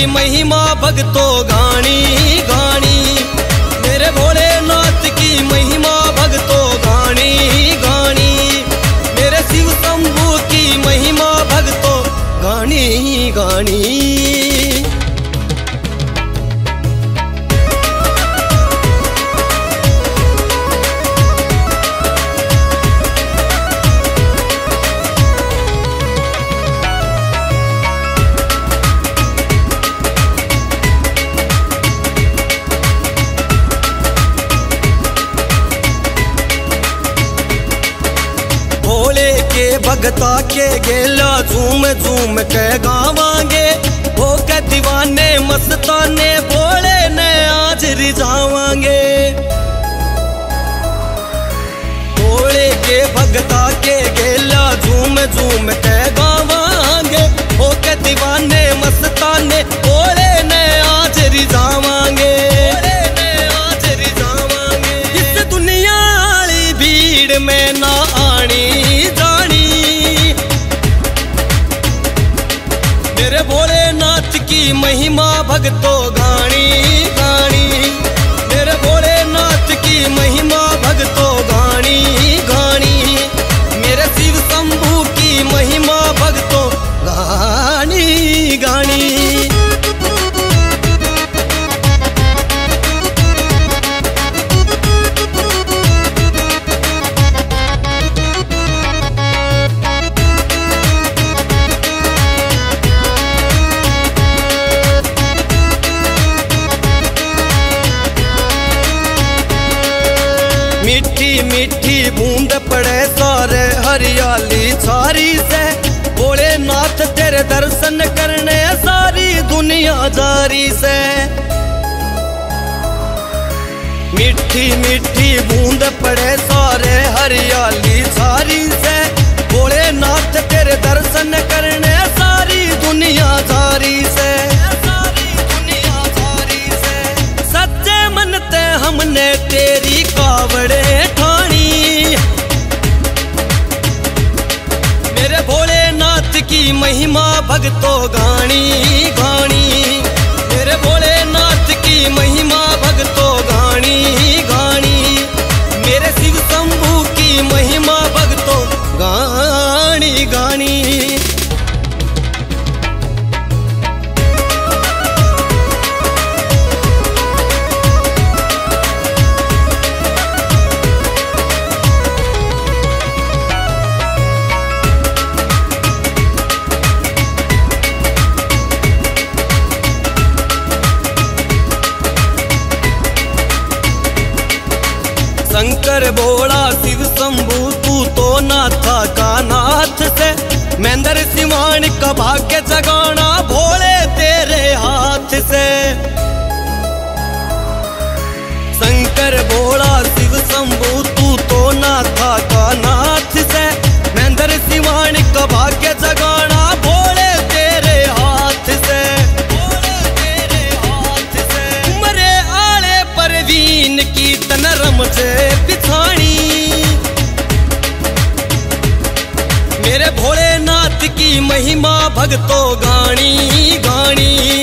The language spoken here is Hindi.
महिमा भगतो गानी गानी, मेरे भोलेनाथ की महिमा भगतो गानी गानी, मेरे शिव शंभू की महिमा भगतो गानी गानी। भगता के गेला झूम झूम के गावांगे, हो के दीवाने मस्ताने भोले ने आज रिझावांगे। भोले के भगता के गेला झूम झूम के गावांगे, हो के दीवाने मस्ताने भोले ने आज रिझावांगे। इस दुनिया वाली भीड़ में ना आनी मेरे भोलेनाथ की महिमा भगतो गानी गानी, मेरे भोलेनाथ की महिमा भगतो गानी गानी, मेरे शिव शंभू की महिमा भगतो गानी गानी। मीठी मीठी बूंद पड़े सारे हरियाली छारी से, भोलेनाथ तेरे दर्शन करने सारी दुनिया जारी से। मीठी मीठी बूंद पड़े सारे हरियाली छारी से, भोलेनाथ तेरे दर्शन करने सारी दुनिया जारी से। सच्चे मन ते हमने तेरी कावड़े ठानी, मेरे भोलेनाथ की महिमा भगतो गानी गानी, मेरे भोलेनाथ की महिमा भगतो गानी गानी, मेरे शिव शंभू की महिमा भगतो गानी गानी। शंकर भोला शिव शंभू तू तो नाथा का नाथ से, महेंद्र सिवान का भाग्य जगाना भोले तेरे हाथ से। शंकर भोला शिव शंभू तू तो नाथा का नाथ से, महेंद्र सिवान का भाग्य जगाना भोले तेरे हाथ से। उमरे आले परवीन की तनरम से पिछाणी, मेरे भोलेनाथ की महिमा भगतो गानी गानी,